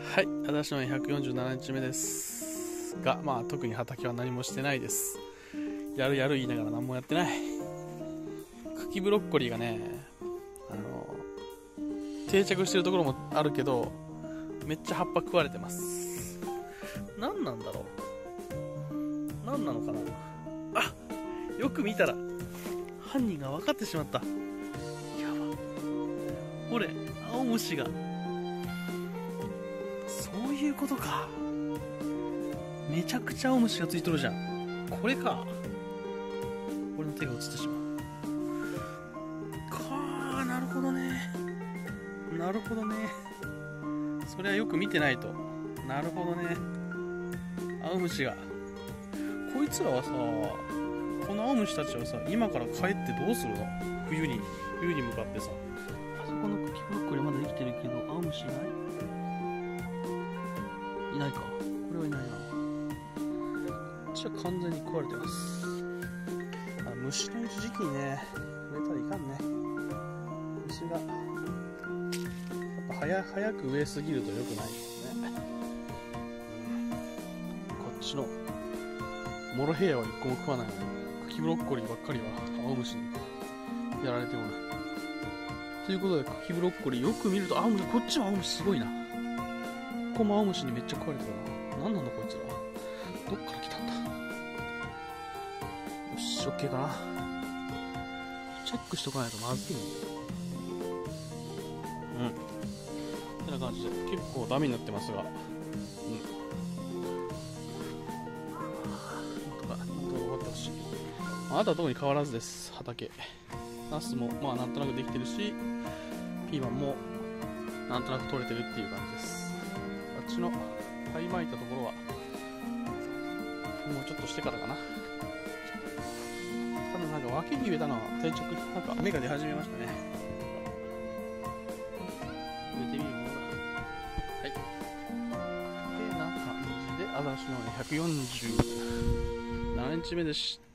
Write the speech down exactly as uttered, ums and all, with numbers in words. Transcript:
はい、私のひゃくよんじゅうななにちめですが、まあ特に畑は何もしてないです。やるやる言いながら何もやってない。茎ブロッコリーがね、あの定着してるところもあるけど、めっちゃ葉っぱ食われてます。何なんだろう、何なのかな。あ、よく見たら犯人が分かってしまった。やば、ほれ、青虫が。そういうことか。めちゃくちゃ青虫がついとるじゃん。これか。俺の手が映ってしまう。かー、なるほどね。なるほどね。それはよく見てないと。なるほどね。青虫が。こいつらはさ、この青虫たちはさ、今から帰ってどうするの？冬に、冬に向かってさ。あそこの茎ブロッコリーまだ生きてるけど、青虫いない？いないか。これはいないな。こっちは完全に食われてます。あ、虫のいる時期にね、植えたらいかんね。虫がやっぱ早早く植えすぎると良くないですね。こっちのモロヘイヤは一個も食わないのに、茎ブロッコリーばっかりは青虫にやられておる。ということで、茎ブロッコリーよく見ると青虫、こっちも青虫すごいな。ここも青虫にめっちゃ食われてるな。何なんだこいつら。どっから来たんだ。よし、オッケーかな。チェックしとかないとまずい。うん。てな感じで、結構ダメになってますが。うん。なんとか、なんとか終わってほしい。あなたは特に変わらずです、畑。ナスも、まあなんとなくできてるし、ピーマンも、なんとなく取れてるっていう感じです。あっちの灰まいたところはもうちょっとしてからかな。ただなんか脇に植えたのは定着、なんか芽が出始めましたね。植えてみるものだ。はい。でな感じで、私のひゃくよんじゅうななにちめでした。